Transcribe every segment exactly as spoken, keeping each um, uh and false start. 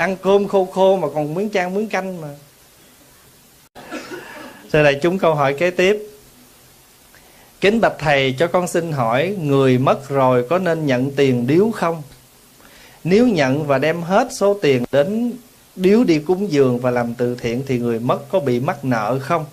Ăn cơm khô khô mà còn miếng chan miếng canh mà. Rồi đại chúng câu hỏi kế tiếp. Kính bạch thầy, cho con xin hỏi, người mất rồi có nên nhận tiền điếu không? Nếu nhận và đem hết số tiền đến điếu đi cúng dường và làm từ thiện thì người mất có bị mắc nợ không?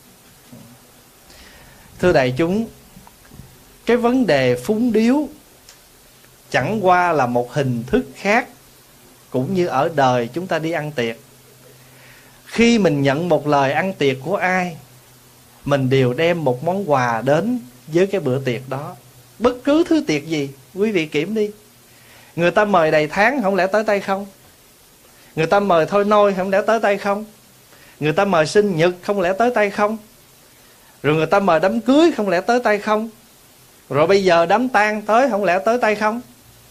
Thưa đại chúng, cái vấn đề phúng điếu chẳng qua là một hình thức khác, cũng như ở đời chúng ta đi ăn tiệc. Khi mình nhận một lời ăn tiệc của ai, mình đều đem một món quà đến với cái bữa tiệc đó. Bất cứ thứ tiệc gì, quý vị kiểm đi. Người ta mời đầy tháng, không lẽ tới tay không? Người ta mời thôi nôi, không lẽ tới tay không? Người ta mời sinh nhật, không lẽ tới tay không? Rồi người ta mời đám cưới, không lẽ tới tay không? Rồi bây giờ đám tang tới, không lẽ tới tay không?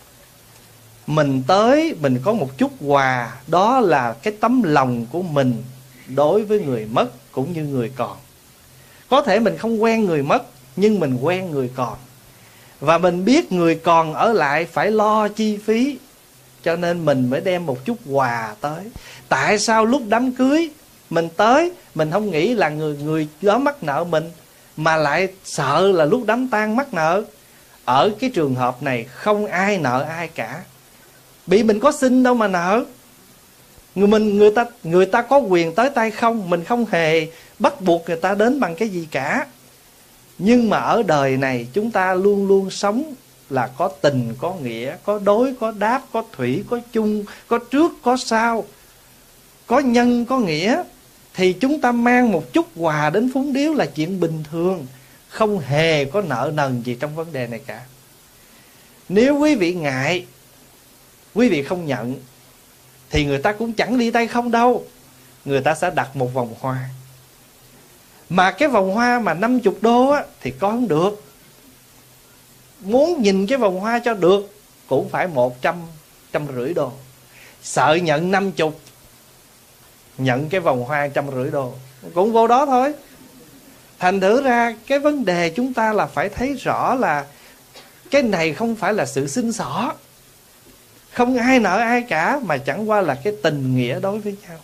Mình tới, mình có một chút quà, đó là cái tấm lòng của mình đối với người mất cũng như người còn. Có thể mình không quen người mất, nhưng mình quen người còn. Và mình biết người còn ở lại phải lo chi phí, cho nên mình mới đem một chút quà tới. Tại sao lúc đám cưới mình tới, mình không nghĩ là người người đó mắc nợ mình, mà lại sợ là lúc đám tang mắc nợ? Ở cái trường hợp này không ai nợ ai cả. Bị mình có xin đâu mà nợ. Người mình người ta người ta có quyền tới tay không, mình không hề bắt buộc người ta đến bằng cái gì cả. Nhưng mà ở đời này chúng ta luôn luôn sống là có tình, có nghĩa, có đối, có đáp, có thủy, có chung, có trước, có sau, có nhân, có nghĩa. Thì chúng ta mang một chút quà đến phúng điếu là chuyện bình thường, không hề có nợ nần gì trong vấn đề này cả. Nếu quý vị ngại, quý vị không nhận, thì người ta cũng chẳng đi tay không đâu. Người ta sẽ đặt một vòng hoa. Mà cái vòng hoa mà năm mươi đô á, thì có không được. Muốn nhìn cái vòng hoa cho được cũng phải một trăm, trăm rưỡi đô. Sợ nhận năm mươi, nhận cái vòng hoa trăm rưỡi đô, cũng vô đó thôi. Thành thử ra cái vấn đề chúng ta là phải thấy rõ là cái này không phải là sự xin xỏ, không ai nợ ai cả, mà chẳng qua là cái tình nghĩa đối với nhau.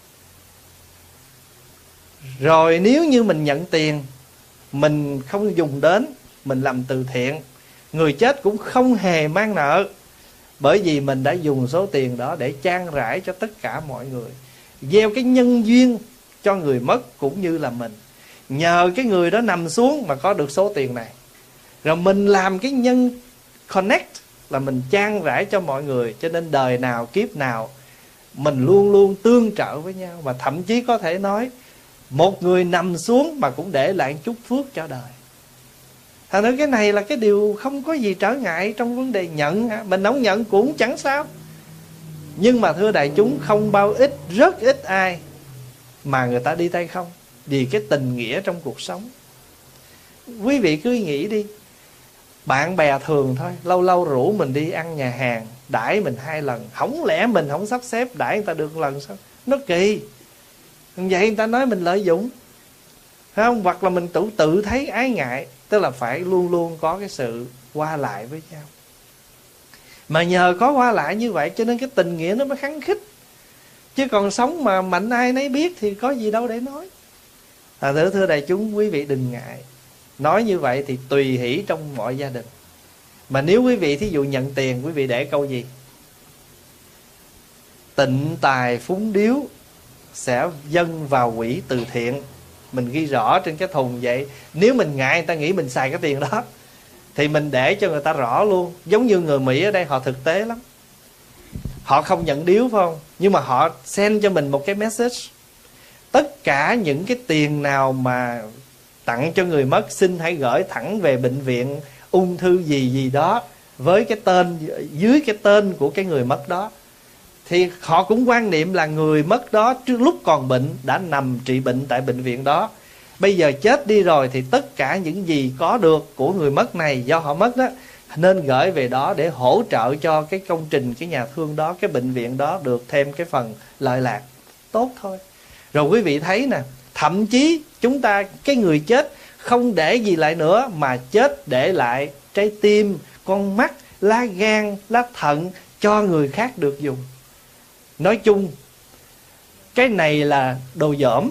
Rồi nếu như mình nhận tiền, mình không dùng đến, mình làm từ thiện, người chết cũng không hề mang nợ, bởi vì mình đã dùng số tiền đó để chan rãi cho tất cả mọi người, gieo cái nhân duyên cho người mất cũng như là mình. Nhờ cái người đó nằm xuống mà có được số tiền này, rồi mình làm cái nhân connect là mình chan rãi cho mọi người. Cho nên đời nào kiếp nào mình luôn luôn tương trợ với nhau. Và thậm chí có thể nói một người nằm xuống mà cũng để lại chút phước cho đời. Thành ra cái này là cái điều không có gì trở ngại trong vấn đề nhận. Mình không nhận cũng chẳng sao. Nhưng mà thưa đại chúng, không bao ít, rất ít ai mà người ta đi tay không, vì cái tình nghĩa trong cuộc sống. Quý vị cứ nghĩ đi, bạn bè thường thôi, lâu lâu rủ mình đi ăn nhà hàng, đãi mình hai lần, không lẽ mình không sắp xếp đãi người ta được lần sao? Nó kỳ. Vậy người ta nói mình lợi dụng, phải không? Hoặc là mình tự tự thấy ái ngại. Tức là phải luôn luôn có cái sự qua lại với nhau. Mà nhờ có qua lại như vậy cho nên cái tình nghĩa nó mới khăng khít. Chứ còn sống mà mạnh ai nấy biết thì có gì đâu để nói. À, thưa, thưa đại chúng, quý vị đừng ngại. Nói như vậy thì tùy hỷ trong mọi gia đình. Mà nếu quý vị thí dụ nhận tiền, quý vị để câu gì? Tịnh tài phúng điếu sẽ dâng vào quỹ từ thiện. Mình ghi rõ trên cái thùng vậy. Nếu mình ngại người ta nghĩ mình xài cái tiền đó thì mình để cho người ta rõ luôn. Giống như người Mỹ ở đây họ thực tế lắm. Họ không nhận điếu phải không? Nhưng mà họ send cho mình một cái message. Tất cả những cái tiền nào mà tặng cho người mất, xin hãy gửi thẳng về bệnh viện ung thư gì gì đó, với cái tên, dưới cái tên của cái người mất đó. Thì họ cũng quan niệm là người mất đó trước lúc còn bệnh đã nằm trị bệnh tại bệnh viện đó. Bây giờ chết đi rồi thì tất cả những gì có được của người mất này, do họ mất đó, nên gửi về đó để hỗ trợ cho cái công trình, cái nhà thương đó, cái bệnh viện đó được thêm cái phần lợi lạc. Tốt thôi. Rồi quý vị thấy nè, thậm chí chúng ta, cái người chết không để gì lại nữa, mà chết để lại trái tim, con mắt, lá gan, lá thận cho người khác được dùng. Nói chung cái này là đồ dởm,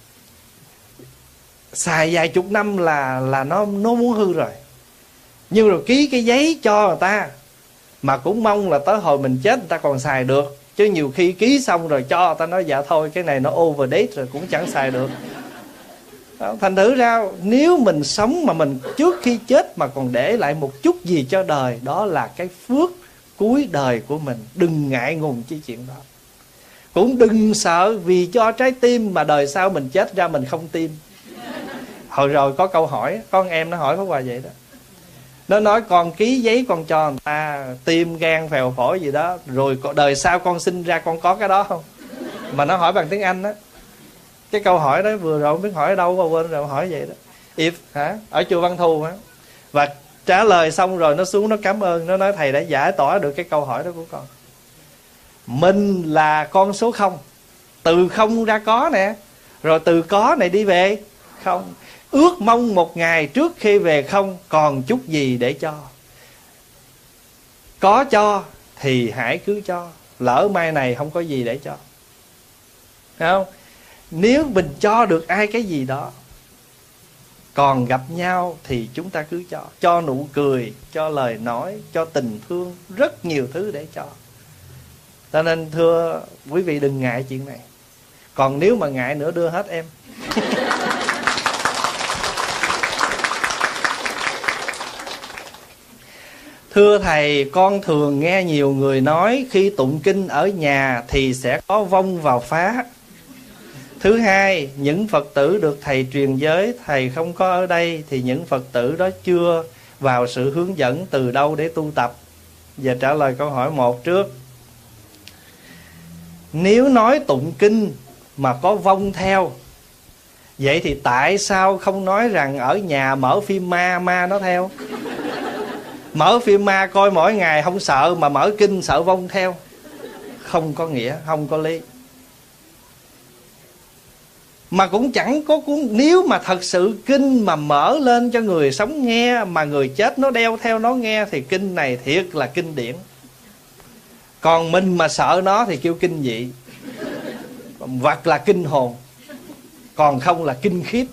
xài vài chục năm là là nó nó muốn hư rồi. Nhưng rồi ký cái giấy cho người ta, mà cũng mong là tới hồi mình chết người ta còn xài được. Chứ nhiều khi ký xong rồi cho người ta nói dạ thôi cái này nó overdate rồi cũng chẳng xài được. Đó, thành thử ra nếu mình sống mà mình trước khi chết mà còn để lại một chút gì cho đời, đó là cái phước cuối đời của mình. Đừng ngại ngùng chi chuyện đó. Cũng đừng sợ vì cho trái tim mà đời sau mình chết ra mình không tim. Hồi rồi có câu hỏi, con em nó hỏi Pháp Hòa vậy đó. Nó nói con ký giấy con cho người ta tim gan phèo phổi gì đó, rồi đời sau con sinh ra con có cái đó không? Mà nó hỏi bằng tiếng Anh đó. Cái câu hỏi đó vừa rồi không biết hỏi ở đâu mà quên rồi, hỏi vậy đó. If hả? Ở chùa Văn Thù hả? Và trả lời xong rồi nó xuống nó cảm ơn, nó nói thầy đã giải tỏa được cái câu hỏi đó của con. Mình là con số không, từ không ra có nè, rồi từ có này đi về không. Ước mong một ngày trước khi về không còn chút gì để cho. Có cho thì hãy cứ cho, lỡ mai này không có gì để cho. Thấy không? Nếu mình cho được ai cái gì đó, còn gặp nhau thì chúng ta cứ cho. Cho nụ cười, cho lời nói, cho tình thương, rất nhiều thứ để cho. Cho nên thưa quý vị đừng ngại chuyện này. Còn nếu mà ngại nữa đưa hết em. Thưa thầy, con thường nghe nhiều người nói khi tụng kinh ở nhà thì sẽ có vong vào phá. Thứ hai, những Phật tử được thầy truyền giới, thầy không có ở đây thì những Phật tử đó chưa vào sự hướng dẫn từ đâu để tu tập. Giờ trả lời câu hỏi một trước. Nếu nói tụng kinh mà có vong theo, vậy thì tại sao không nói rằng ở nhà mở phim ma, ma nó theo? Mở phim ma coi mỗi ngày không sợ, mà mở kinh sợ vong theo. Không có nghĩa, không có lý. Mà cũng chẳng có cuốn. Nếu mà thật sự kinh mà mở lên cho người sống nghe, mà người chết nó đeo theo nó nghe, thì kinh này thiệt là kinh điển. Còn mình mà sợ nó thì kêu kinh dị, hoặc là kinh hồn, còn không là kinh khiếp.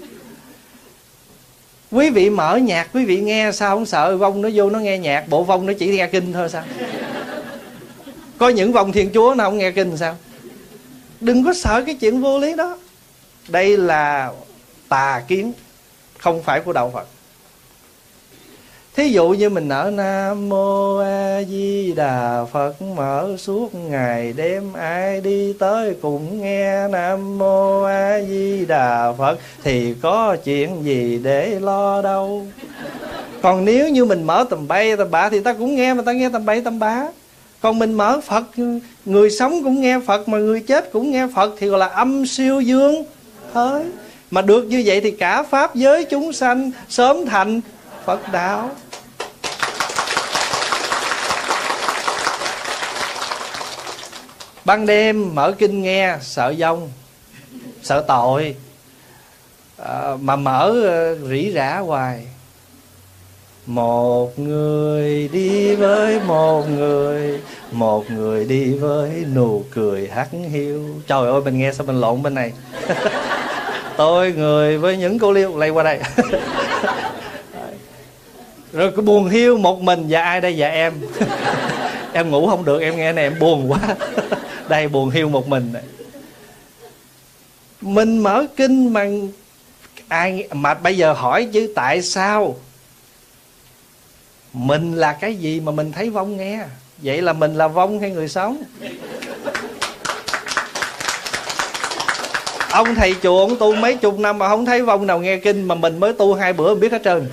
Quý vị mở nhạc quý vị nghe sao không sợ vong nó vô nó nghe nhạc? Bộ vong nó chỉ nghe kinh thôi sao? Có những vong Thiên Chúa nó không nghe kinh sao? Đừng có sợ cái chuyện vô lý đó. Đây là tà kiến, không phải của đạo Phật. Thí dụ như mình ở Nam Mô A Di Đà Phật mở suốt ngày đêm, ai đi tới cũng nghe Nam Mô A Di Đà Phật, thì có chuyện gì để lo đâu. Còn nếu như mình mở tầm bay tầm bạ thì ta cũng nghe, mà ta nghe tầm bay tầm bạ. Còn mình mở Phật, người sống cũng nghe Phật, mà người chết cũng nghe Phật, thì gọi là âm siêu dương thôi. Mà được như vậy thì cả pháp giới chúng sanh sớm thành Phật đạo. Ban đêm mở kinh nghe sợ vong, sợ tội, à, mà mở rỉ rả hoài. Một người đi với một người, một người đi với nụ cười hắt hiu. Trời ơi, mình nghe sao mình lộn bên này. Tôi người với những cô liêu lây qua đây. Rồi cứ buồn hiu một mình. Dạ ai đây? Dạ em. Em ngủ không được, em nghe này em buồn quá. Đây buồn hiu một mình này. Mình mở kinh mà ai mà bây giờ hỏi chứ tại sao mình là cái gì mà mình thấy vong nghe? Vậy là mình là vong hay người sống? Ông thầy chùa ông tu mấy chục năm mà không thấy vong nào nghe kinh, mà mình mới tu hai bữa biết hết trơn.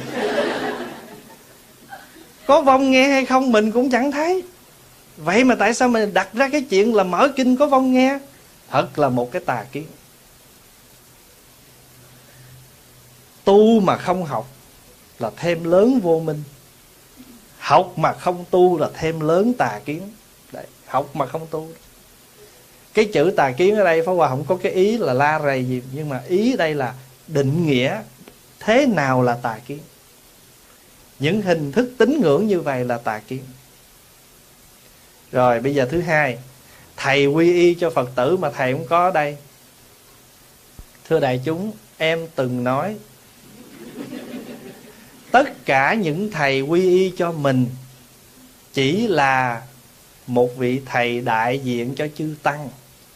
Có vong nghe hay không mình cũng chẳng thấy. Vậy mà tại sao mình đặt ra cái chuyện là mở kinh có vong nghe? Thật là một cái tà kiến. Tu mà không học là thêm lớn vô minh. Học mà không tu là thêm lớn tà kiến. Đấy, học mà không tu. Cái chữ tà kiến ở đây Pháp Hòa không có cái ý là la rầy gì, nhưng mà ý đây là định nghĩa thế nào là tà kiến. Những hình thức tín ngưỡng như vậy là tà kiến. Rồi bây giờ thứ hai, thầy quy y cho Phật tử mà thầy không có ở đây. Thưa đại chúng, em từng nói tất cả những thầy quy y cho mình chỉ là một vị thầy đại diện cho chư Tăng,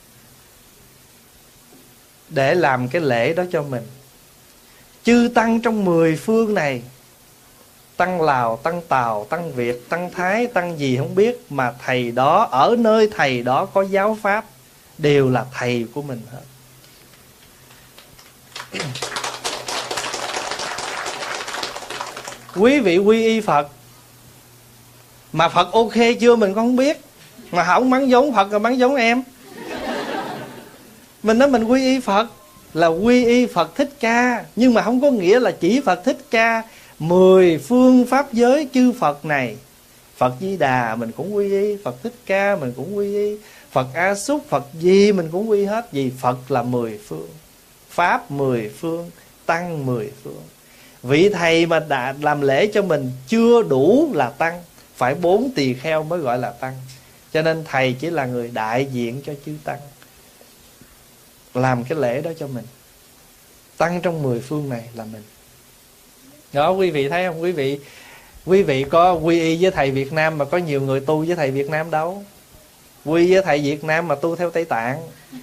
để làm cái lễ đó cho mình. Chư Tăng trong mười phương này, Tăng Lào, Tăng Tàu, Tăng Việt, Tăng Thái, Tăng gì không biết, mà thầy đó, ở nơi thầy đó có giáo pháp, đều là thầy của mình hết. Quý vị quy y Phật mà Phật ok chưa mình cũng không biết, mà không mắng giống Phật rồi mắng giống em. Mình nói mình quy y Phật là quy y Phật Thích Ca, nhưng mà không có nghĩa là chỉ Phật Thích Ca. Mười phương pháp giới chư Phật này, Phật Di Đà mình cũng quy y, Phật Thích Ca mình cũng quy y, Phật A Xúc, Phật gì mình cũng quy hết. Vì Phật là mười phương, Pháp mười phương, Tăng mười phương. Vị thầy mà đã làm lễ cho mình chưa đủ là Tăng, phải bốn tỳ kheo mới gọi là Tăng. Cho nên thầy chỉ là người đại diện cho chư Tăng, làm cái lễ đó cho mình. Tăng trong mười phương này là mình. Đó, quý vị thấy không? Quý vị Quý vị có quy y với thầy Việt Nam mà có nhiều người tu với thầy Việt Nam đâu. Quy với thầy Việt Nam mà tu theo Tây Tạng.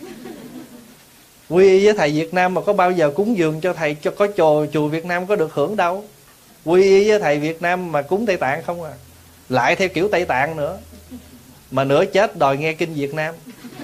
Quy y với thầy Việt Nam mà có bao giờ cúng dường cho thầy, cho có chùa chùa Việt Nam có được hưởng đâu. Quy y với thầy Việt Nam mà cúng Tây Tạng không à, lại theo kiểu Tây Tạng nữa, mà nửa chết đòi nghe kinh Việt Nam.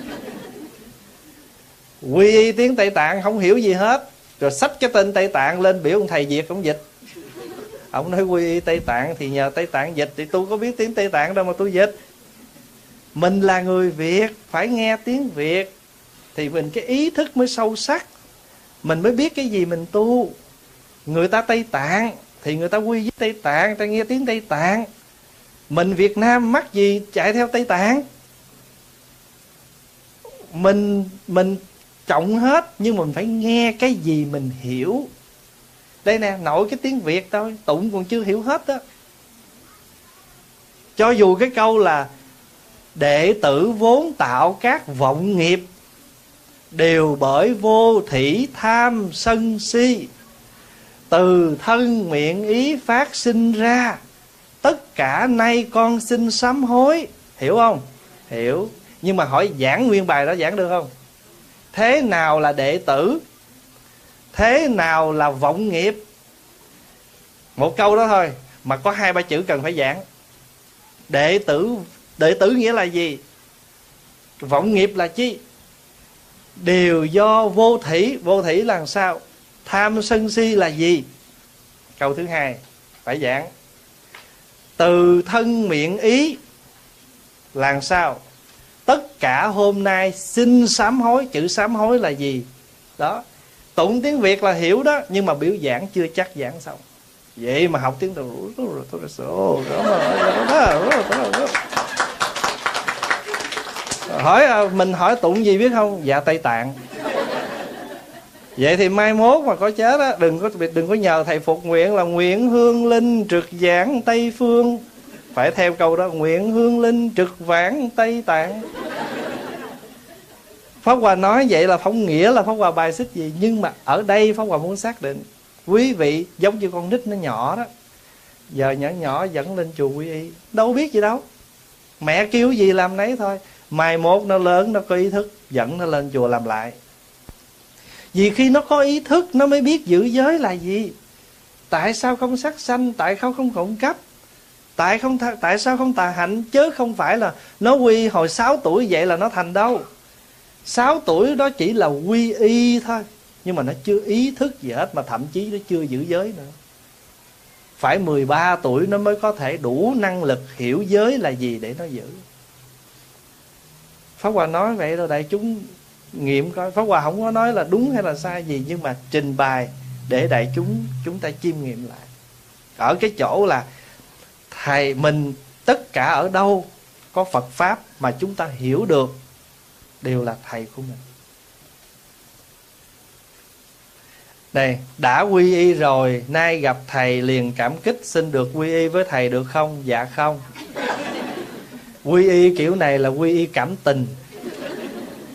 Quy y tiếng Tây Tạng không hiểu gì hết, rồi xách cái tên Tây Tạng lên biểu ông thầy Việt ông dịch. Ông nói quy y Tây Tạng thì nhờ Tây Tạng dịch, thì tôi có biết tiếng Tây Tạng đâu mà tôi dịch. Mình là người Việt, phải nghe tiếng Việt thì mình cái ý thức mới sâu sắc, mình mới biết cái gì mình tu. Người ta Tây Tạng thì người ta quy với Tây Tạng, người ta nghe tiếng Tây Tạng. Mình Việt Nam mắc gì chạy theo Tây Tạng. Mình Mình trọng hết, nhưng mình phải nghe cái gì mình hiểu. Đây nè, nội cái tiếng Việt thôi, tụng còn chưa hiểu hết đó. Cho dù cái câu là đệ tử vốn tạo các vọng nghiệp, đều bởi vô thỉ tham sân si, từ thân miệng ý phát sinh ra, tất cả nay con xin sám hối. Hiểu không? Hiểu. Nhưng mà hỏi giảng nguyên bài đó giảng được không? Thế nào là đệ tử? Thế nào là vọng nghiệp? Một câu đó thôi mà có hai ba chữ cần phải giảng. Đệ tử, đệ tử nghĩa là gì? Vọng nghiệp là chi? Đều do vô thỉ. Vô thỉ là sao? Tham sân si là gì? Câu thứ hai phải giảng. Từ thân miệng ý là sao? Tất cả hôm nay xin sám hối. Chữ sám hối là gì? Đó. Tụng tiếng Việt là hiểu đó, nhưng mà biểu giảng chưa chắc giảng xong. Vậy mà học tiếng Tàu hỏi mình hỏi tụng gì biết không? Dạ Tây Tạng. Vậy thì mai mốt mà có chết á, đừng có đừng có nhờ thầy phục nguyện là nguyện hương linh trực giảng Tây Phương. Phải theo câu đó, nguyện hương linh trực vãng Tây Tạng. Pháp Hòa nói vậy là không nghĩa là Pháp Hòa bài xích gì, nhưng mà ở đây Pháp Hòa muốn xác định quý vị giống như con nít nó nhỏ đó, giờ nhỏ nhỏ dẫn lên chùa quy y, đâu biết gì đâu, mẹ kêu gì làm nấy thôi. Mai mốt nó lớn, nó có ý thức, dẫn nó lên chùa làm lại. Vì khi nó có ý thức nó mới biết giữ giới là gì. Tại sao không sát sanh? Tại sao không trộm cắp? Tại không tại sao không tà hạnh? Chứ không phải là nó quy hồi sáu tuổi vậy là nó thành đâu. Sáu tuổi đó chỉ là quy y thôi, nhưng mà nó chưa ý thức gì hết, mà thậm chí nó chưa giữ giới nữa. Phải mười ba tuổi nó mới có thể đủ năng lực hiểu giới là gì để nó giữ. Pháp Hòa nói vậy rồi đại chúng nghiệm coi. Pháp Hòa không có nói là đúng hay là sai gì, nhưng mà trình bày để đại chúng chúng ta chiêm nghiệm lại. Ở cái chỗ là thầy mình tất cả ở đâu có Phật Pháp mà chúng ta hiểu được đều là thầy của mình. Đây, đã quy y rồi, nay gặp thầy liền cảm kích, xin được quy y với thầy được không? Dạ không. Quy y kiểu này là quy y cảm tình.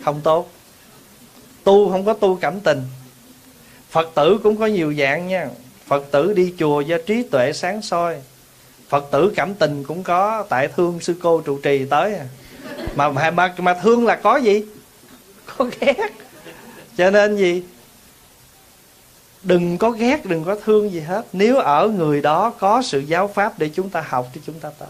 không tốt. Tu không có tu cảm tình. Phật tử cũng có nhiều dạng nha. Phật tử đi chùa do trí tuệ sáng soi. Phật tử cảm tình cũng có, tại thương sư cô trụ trì tới à. Mà, mà, mà, mà thương là có gì? Có ghét. Cho nên gì? Đừng có ghét, đừng có thương gì hết. Nếu ở người đó có sự giáo pháp để chúng ta học thì chúng ta tới.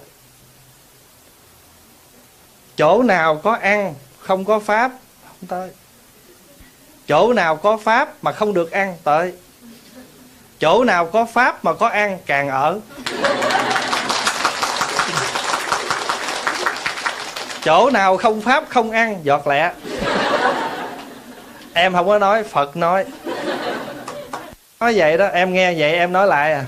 Chỗ nào có ăn không có pháp, không tới. Chỗ nào có pháp mà không được ăn, tới. Chỗ nào có pháp mà có ăn, càng ở. Chỗ nào không pháp không ăn, giọt lẹ. Em không có nói, Phật nói. Nói vậy đó, em nghe vậy em nói lại à.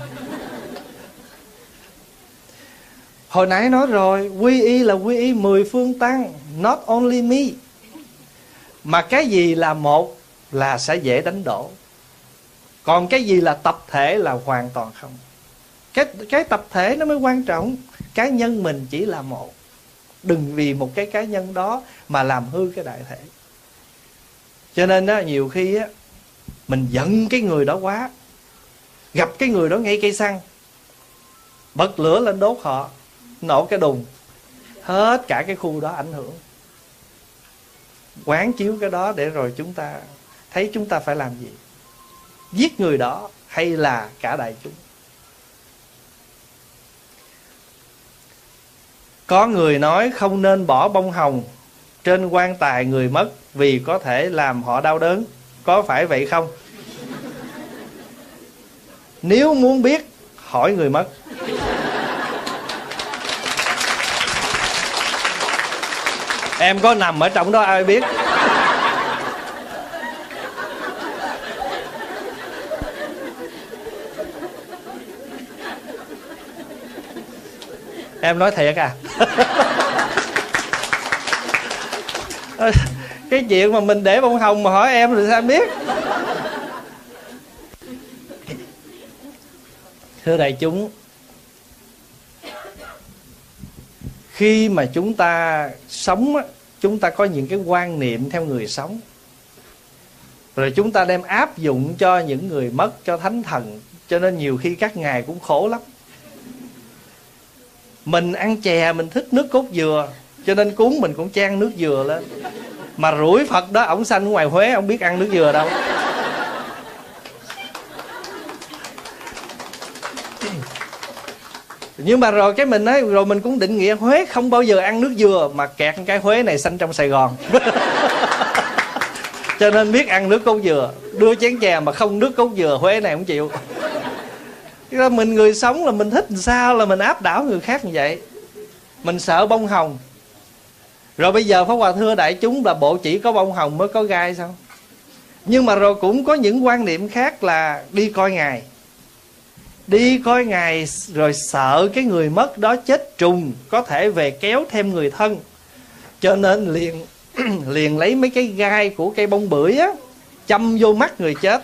Hồi nãy nói rồi, quy y là quy y mười phương tăng, not only me. Mà cái gì là một là sẽ dễ đánh đổ. Còn cái gì là tập thể là hoàn toàn không. Cái, cái tập thể nó mới quan trọng. Cá nhân mình chỉ là một. Đừng vì một cái cá nhân đó mà làm hư cái đại thể. Cho nên đó, nhiều khi á, mình giận cái người đó quá, gặp cái người đó ngay cây xăng, bật lửa lên đốt họ, nổ cái đùng, hết cả cái khu đó ảnh hưởng. Quán chiếu cái đó để rồi chúng ta thấy chúng ta phải làm gì. Giết người đó hay là cả đại chúng. Có người nói không nên bỏ bông hồng trên quan tài người mất vì có thể làm họ đau đớn. Có phải vậy không? Nếu muốn biết, hỏi người mất. Em có nằm ở trong đó ai biết. Em nói thiệt à? Cái chuyện mà mình để bông hồng mà hỏi em thì sao em biết. Thưa đại chúng, khi mà chúng ta sống, chúng ta có những cái quan niệm theo người sống, rồi chúng ta đem áp dụng cho những người mất, cho thánh thần. Cho nên nhiều khi các ngài cũng khổ lắm. Mình ăn chè mình thích nước cốt dừa, cho nên cúng mình cũng chan nước dừa lên. Mà rủi Phật đó, ổng sanh ngoài Huế, ổng biết ăn nước dừa đâu. Nhưng mà rồi cái mình nói, rồi mình cũng định nghĩa Huế không bao giờ ăn nước dừa. Mà kẹt cái Huế này sanh trong Sài Gòn. Cho nên biết ăn nước cốt dừa. Đưa chén chè mà không nước cốt dừa, Huế này không chịu. Mình người sống là mình thích sao là mình áp đảo người khác như vậy. Mình sợ bông hồng. Rồi bây giờ Pháp Hòa thưa đại chúng là bộ chỉ có bông hồng mới có gai sao? Nhưng mà rồi cũng có những quan niệm khác là đi coi ngài. Đi coi ngài rồi sợ cái người mất đó chết trùng, có thể về kéo thêm người thân. Cho nên liền liền lấy mấy cái gai của cây bông bưởi á, châm vô mắt người chết,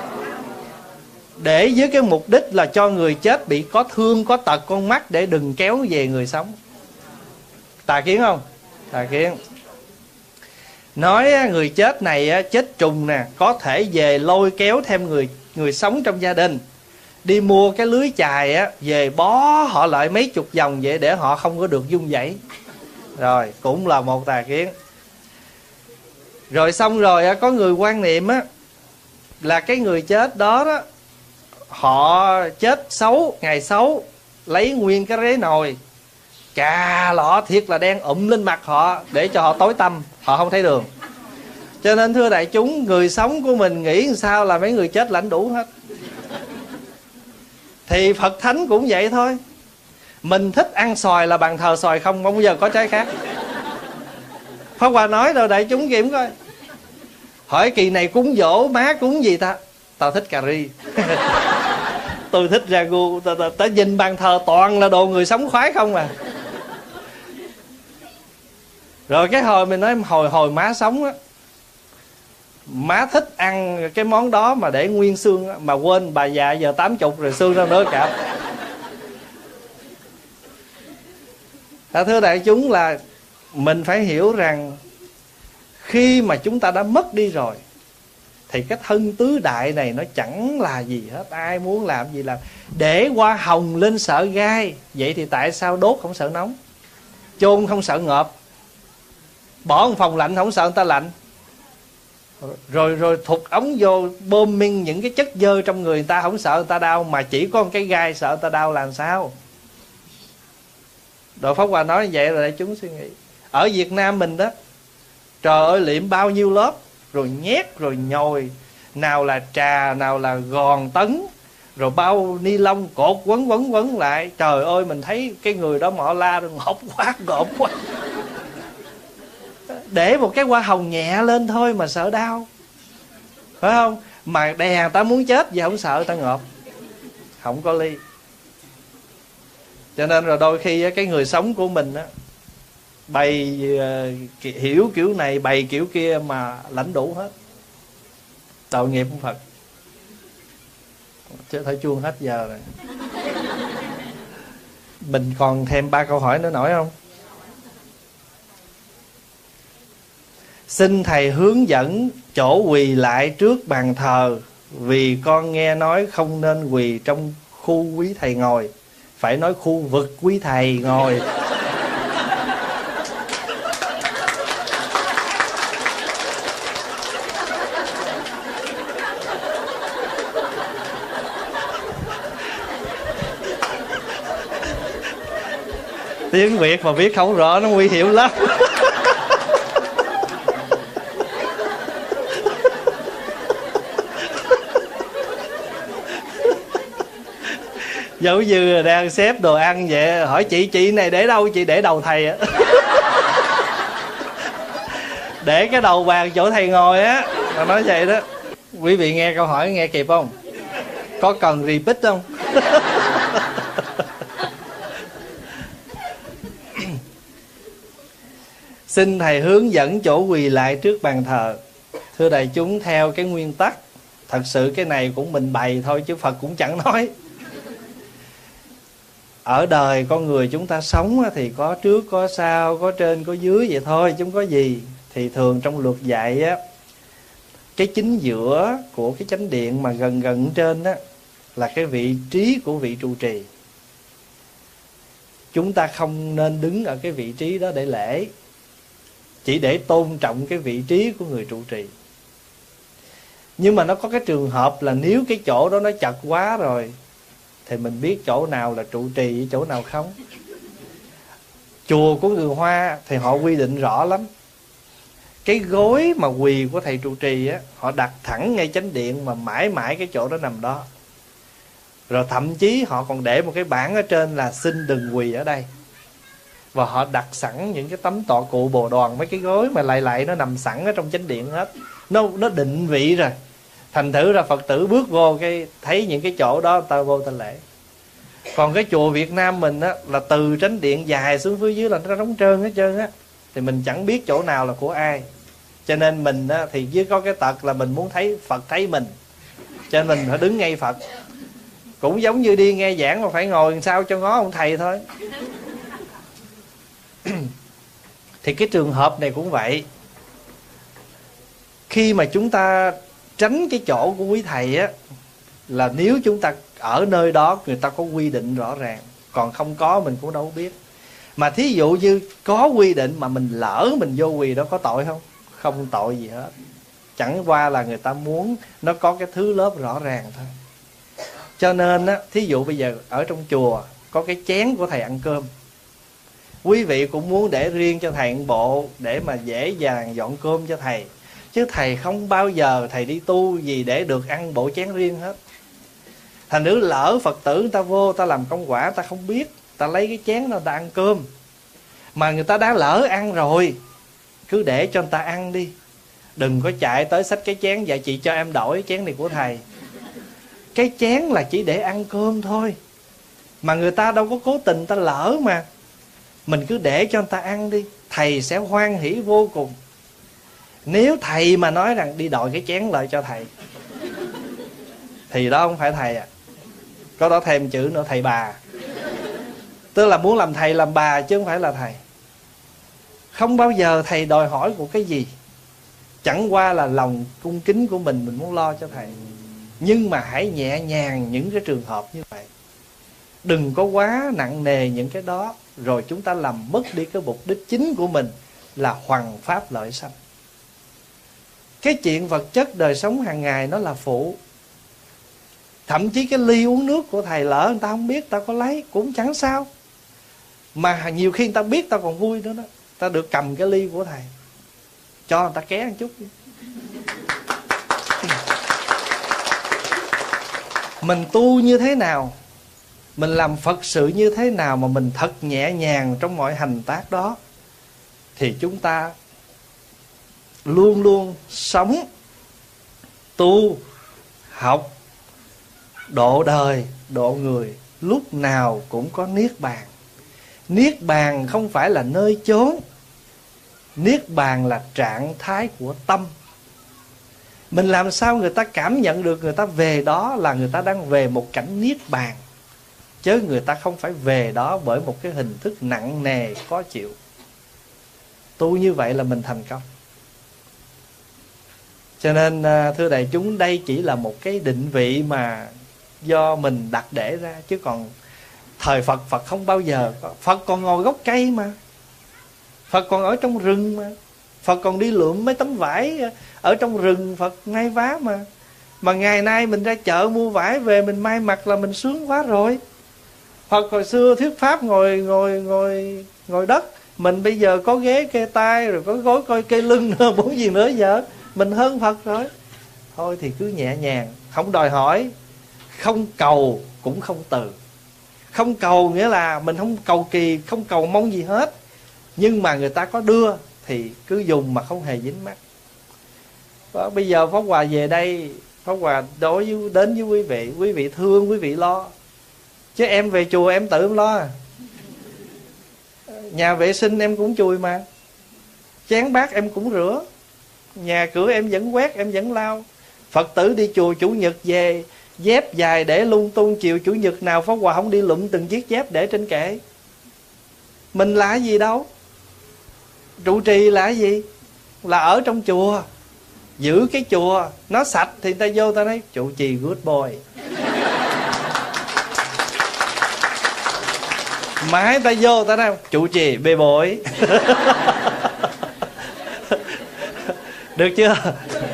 để với cái mục đích là cho người chết bị có thương, có tật con mắt để đừng kéo về người sống. Tà kiến không? Tà kiến. Nói người chết này chết trùng nè, có thể về lôi kéo thêm người người sống trong gia đình. Đi mua cái lưới chài á, về bó họ lại mấy chục vòng vậy để họ không có được run rẩy. Rồi, cũng là một tà kiến. Rồi xong rồi có người quan niệm á, là cái người chết đó đó, họ chết xấu, ngày xấu, lấy nguyên cái rế nồi cà lọ thiệt là đen ụm lên mặt họ để cho họ tối tăm, họ không thấy đường. Cho nên thưa đại chúng, người sống của mình nghĩ sao là mấy người chết lãnh đủ hết. Thì Phật Thánh cũng vậy thôi. Mình thích ăn xoài là bàn thờ xoài không, không bao giờ có trái khác. Pháp Hòa nói rồi đại chúng kiểm coi. Hỏi kỳ này cúng dỗ má cúng gì ta? Tao thích cà ri. Tôi thích ragu. Ta, ta, ta nhìn bàn thờ toàn là đồ người sống khoái không à. Rồi cái hồi mình nói hồi hồi má sống á, má thích ăn cái món đó mà để nguyên xương á, mà quên bà già giờ tám chục rồi xương đâu nữa cả. Thưa đại chúng là mình phải hiểu rằng Khi mà chúng ta đã mất đi rồi thì cái thân tứ đại này nó chẳng là gì hết. Ai muốn làm gì làm. Để hoa hồng lên sợ gai, vậy thì tại sao đốt không sợ nóng, chôn không sợ ngợp, bỏ một phòng lạnh không sợ người ta lạnh, rồi rồi thụt ống vô bơm minh những cái chất dơ trong người người ta không sợ người ta đau, mà chỉ có một cái gai sợ người ta đau làm sao? Đội Pháp Hòa nói như vậy rồi để chúng suy nghĩ. Ở Việt Nam mình đó, trời ơi liệm bao nhiêu lớp, rồi nhét rồi nhồi, nào là trà, nào là gòn tấn, rồi bao ni lông cột quấn quấn quấn lại. Trời ơi mình thấy cái người đó mà họ la rồi ngộp quá, ngộp quá. Để một cái hoa hồng nhẹ lên thôi mà sợ đau, phải không? Mà đè ta muốn chết gì không sợ ta ngộp, không có ly. Cho nên rồi đôi khi cái người sống của mình á, bày uh, hiểu kiểu này bày kiểu kia mà lãnh đủ hết, tội nghiệp của Phật. Chứ phải chuông hết giờ rồi. Mình còn thêm ba câu hỏi nữa nổi không? Xin thầy hướng dẫn chỗ quỳ lại trước bàn thờ, vì con nghe nói không nên quỳ trong khu quý thầy ngồi, phải nói khu vực quý thầy ngồi. Tiếng Việt mà viết không rõ nó nguy hiểm lắm. Giống như đang xếp đồ ăn vậy, hỏi chị, chị này để đâu? Chị để đầu thầy á. Để cái đầu bàn chỗ thầy ngồi á. Mà nói vậy đó. Quý vị nghe câu hỏi nghe kịp không? Có cần repeat không? Xin thầy hướng dẫn chỗ quỳ lại trước bàn thờ. Thưa đại chúng, theo cái nguyên tắc, thật sự cái này cũng mình bày thôi chứ Phật cũng chẳng nói. Ở đời con người chúng ta sống thì có trước có sau, có trên có dưới vậy thôi chứ không có gì. Thì thường trong luật dạy á, cái chính giữa của cái chánh điện mà gần gần trên á là cái vị trí của vị trụ trì. Chúng ta không nên đứng ở cái vị trí đó để lễ, chỉ để tôn trọng cái vị trí của người trụ trì. Nhưng mà nó có cái trường hợp là nếu cái chỗ đó nó chật quá rồi thì mình biết chỗ nào là trụ trì với chỗ nào không. Chùa của người Hoa thì họ quy định rõ lắm. Cái gối mà quỳ của thầy trụ trì á, họ đặt thẳng ngay chánh điện mà mãi mãi cái chỗ đó nằm đó. Rồi thậm chí họ còn để một cái bảng ở trên là xin đừng quỳ ở đây. Và họ đặt sẵn những cái tấm tọa cụ bồ đoàn, mấy cái gối mà lại lại nó nằm sẵn ở trong chánh điện hết. Nó, nó định vị rồi. Thành thử ra Phật tử bước vô cái thấy những cái chỗ đó ta vô ta lễ. Còn cái chùa Việt Nam mình á, là từ chánh điện dài xuống phía dưới là nó trống trơn hết trơn á. Thì mình chẳng biết chỗ nào là của ai. Cho nên mình á, thì với có cái tật là mình muốn thấy Phật thấy mình, cho nên mình phải đứng ngay Phật. Cũng giống như đi nghe giảng mà phải ngồi sao cho ngó ông thầy thôi. Thì cái trường hợp này cũng vậy. Khi mà chúng ta tránh cái chỗ của quý thầy á, là nếu chúng ta ở nơi đó người ta có quy định rõ ràng, còn không có mình cũng đâu biết. Mà thí dụ như có quy định mà mình lỡ mình vô quỳ đó có tội không? Không tội gì hết. Chẳng qua là người ta muốn nó có cái thứ lớp rõ ràng thôi. Cho nên á, thí dụ bây giờ ở trong chùa có cái chén của thầy ăn cơm, quý vị cũng muốn để riêng cho thầy một bộ để mà dễ dàng dọn cơm cho thầy. Chứ thầy không bao giờ thầy đi tu gì để được ăn bộ chén riêng hết. Thành nữ lỡ Phật tử người ta vô ta làm công quả, ta không biết, ta lấy cái chén đó ta ăn cơm. Mà người ta đã lỡ ăn rồi, cứ để cho người ta ăn đi. Đừng có chạy tới xách cái chén, dạ chị cho em đổi chén này của thầy. Cái chén là chỉ để ăn cơm thôi, mà người ta đâu có cố tình ta lỡ mà. Mình cứ để cho người ta ăn đi, thầy sẽ hoan hỷ vô cùng. Nếu thầy mà nói rằng đi đòi cái chén lại cho thầy thì đó không phải thầy à. Có đó thêm chữ nữa, thầy bà. Tức là muốn làm thầy làm bà chứ không phải là thầy. Không bao giờ thầy đòi hỏi của cái gì. Chẳng qua là lòng cung kính của mình, mình muốn lo cho thầy. Nhưng mà hãy nhẹ nhàng những cái trường hợp như vậy, đừng có quá nặng nề những cái đó, rồi chúng ta làm mất đi cái mục đích chính của mình là hoằng pháp lợi sanh. Cái chuyện vật chất đời sống hàng ngày nó là phụ. Thậm chí cái ly uống nước của thầy lỡ người ta không biết, ta có lấy cũng chẳng sao. Mà nhiều khi người ta biết ta còn vui nữa đó. Ta được cầm cái ly của thầy, cho người ta ké một chút. Mình tu như thế nào, mình làm Phật sự như thế nào mà mình thật nhẹ nhàng trong mọi hành tác đó, thì chúng ta luôn luôn sống, tu, học, độ đời, độ người, lúc nào cũng có niết bàn. Niết bàn không phải là nơi chốn, niết bàn là trạng thái của tâm. Mình làm sao người ta cảm nhận được người ta về đó là người ta đang về một cảnh niết bàn, chứ người ta không phải về đó bởi một cái hình thức nặng nề khó chịu. Tu như vậy là mình thành công. Cho nên thưa đại chúng, đây chỉ là một cái định vị mà do mình đặt để ra, chứ còn thời Phật, Phật không bao giờ. Phật còn ngồi gốc cây mà, Phật còn ở trong rừng mà, Phật còn đi lượm mấy tấm vải ở trong rừng, Phật may vá mà. Mà ngày nay mình ra chợ mua vải về mình may mặc là mình sướng quá rồi. Phật hồi xưa thuyết pháp ngồi ngồi ngồi ngồi đất, mình bây giờ có ghế kê tay rồi có gối coi kê lưng nữa, muốn gì nữa giờ. Mình hơn Phật rồi. Thôi thì cứ nhẹ nhàng, không đòi hỏi, không cầu cũng không từ. Không cầu nghĩa là mình không cầu kỳ, không cầu mong gì hết. Nhưng mà người ta có đưa thì cứ dùng mà không hề dính mắc. Đó, bây giờ Pháp Hòa về đây, Pháp Hòa đối với, đến với quý vị, quý vị thương, quý vị lo. Chứ em về chùa em tự em lo à. Nhà vệ sinh em cũng chùi mà, chén bát em cũng rửa, nhà cửa em vẫn quét, em vẫn lau. Phật tử đi chùa Chủ nhật về, dép dài để lung tung, chiều Chủ nhật nào Pháp Hòa không đi lụm từng chiếc dép để trên kệ. Mình là cái gì đâu. Trụ trì là cái gì? Là ở trong chùa, giữ cái chùa nó sạch thì ta vô ta nói trụ trì good boy. Mãi ta vô ta nói trụ trì bê bối. Được chưa?